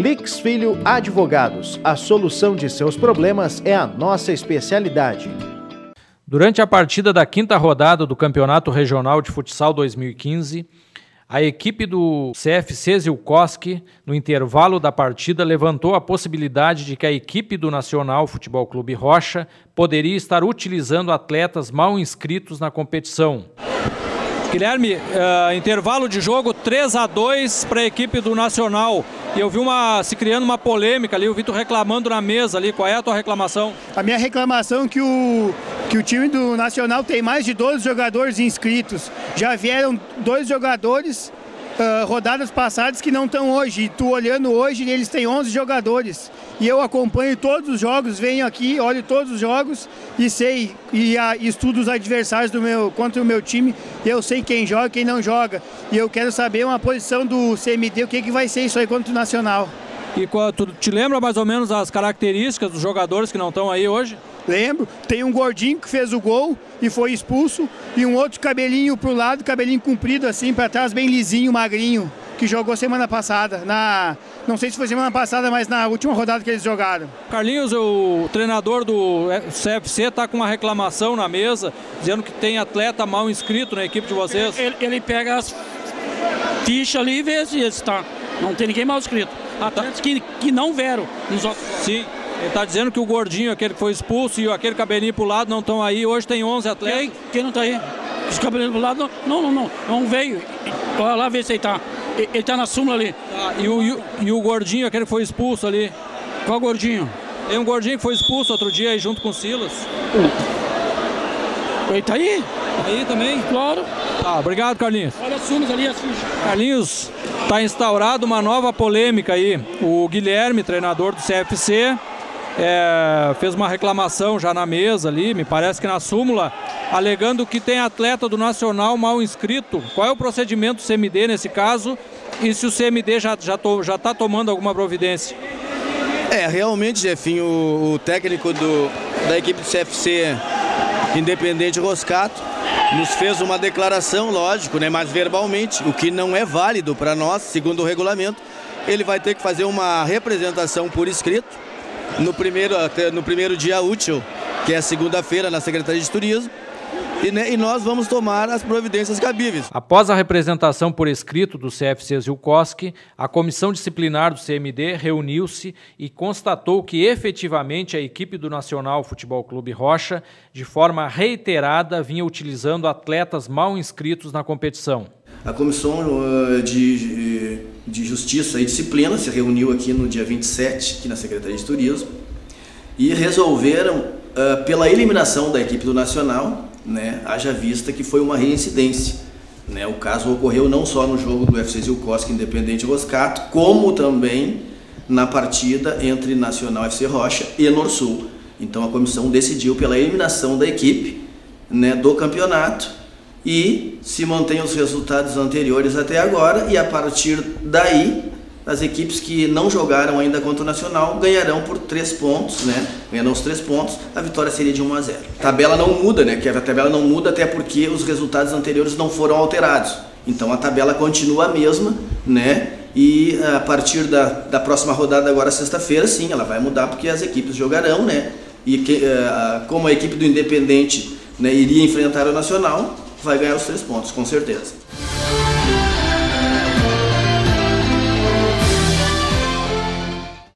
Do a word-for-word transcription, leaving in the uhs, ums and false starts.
Lix Filho Advogados. A solução de seus problemas é a nossa especialidade. Durante a partida da quinta rodada do Campeonato Regional de Futsal dois mil e quinze, a equipe do C F C Zilkowski, no intervalo da partida, levantou a possibilidade de que a equipe do Nacional Futebol Clube Rocha poderia estar utilizando atletas mal inscritos na competição. Guilherme, uh, intervalo de jogo três a dois para a equipe do Nacional. E eu vi uma, se criando uma polêmica ali, o Vitor reclamando na mesa ali. Qual é a tua reclamação? A minha reclamação é que o, que o time do Nacional tem mais de doze jogadores inscritos. Já vieram dois jogadores uh, rodadas passadas que não estão hoje. E tu olhando hoje, eles têm onze jogadores. E eu acompanho todos os jogos, venho aqui, olho todos os jogos e sei, e a, estudo os adversários do meu, contra o meu time. E eu sei quem joga e quem não joga. E eu quero saber uma posição do C M D, o que, que vai ser isso aí contra o Nacional. E tu te lembra mais ou menos as características dos jogadores que não estão aí hoje? Lembro, tem um gordinho que fez o gol e foi expulso, e um outro cabelinho pro lado, cabelinho comprido assim para trás, bem lisinho, magrinho, que jogou semana passada, na, não sei se foi semana passada, mas na última rodada que eles jogaram. Carlinhos, o treinador do C F C está com uma reclamação na mesa, dizendo que tem atleta mal inscrito na equipe de vocês. Ele, ele pega as fichas ali e vê se está. Não tem ninguém mal inscrito. Atletas que, que não vieram nos outros. Sim. Ele está dizendo que o gordinho, aquele que foi expulso, e aquele cabelinho pro lado não estão aí. Hoje tem onze atletas. Quem, quem não está aí? Os cabelinhos pro lado não, não, não, não, não veio. Olha lá ver se ele está. Ele está na súmula ali. Ah, e, o, e, o, e o gordinho, aquele que foi expulso ali? Qual gordinho? Tem um gordinho que foi expulso outro dia aí junto com o Silas. Ele está aí? Aí também? Claro. Tá, obrigado, Carlinhos. Olha as súmulas ali, as fichas. Carlinhos, está instaurada uma nova polêmica aí. O Guilherme, treinador do C F C, É, fez uma reclamação já na mesa ali, me parece que na súmula, alegando que tem atleta do Nacional mal inscrito. Qual é o procedimento do C M D nesse caso e se o C M D já já to, já está tomando alguma providência? É, realmente, Jefinho, o, o técnico do, da equipe do C F C Independente Roscato nos fez uma declaração, lógico, né, mas verbalmente, o que não é válido para nós, segundo o regulamento. Ele vai ter que fazer uma representação por escrito no primeiro, no primeiro dia útil, que é segunda-feira, na Secretaria de Turismo, e, né, e nós vamos tomar as providências cabíveis. Após a representação por escrito do C F C Zilkowski, a comissão disciplinar do C M D reuniu-se e constatou que efetivamente a equipe do Nacional Futebol Clube Rocha, de forma reiterada, vinha utilizando atletas mal inscritos na competição. A Comissão uh, de, de Justiça e Disciplina se reuniu aqui no dia vinte e sete, aqui na Secretaria de Turismo, e resolveram uh, pela eliminação da equipe do Nacional, né, haja vista que foi uma reincidência. Né, o caso ocorreu não só no jogo do U F C Zilkowski Independente Roscato, como também na partida entre Nacional F C Rocha e Norsul. Então a comissão decidiu pela eliminação da equipe, né, do campeonato, e se mantém os resultados anteriores até agora, e a partir daí as equipes que não jogaram ainda contra o Nacional ganharão por três pontos, né? Ganharão os três pontos, a vitória seria de um a zero. A tabela não muda, né? Que a tabela não muda até porque os resultados anteriores não foram alterados. Então a tabela continua a mesma, né? E a partir da, da próxima rodada agora, sexta-feira, sim, ela vai mudar porque as equipes jogarão, né? E que, uh, como a equipe do Independente, né, iria enfrentar o Nacional, vai ganhar os três pontos, com certeza.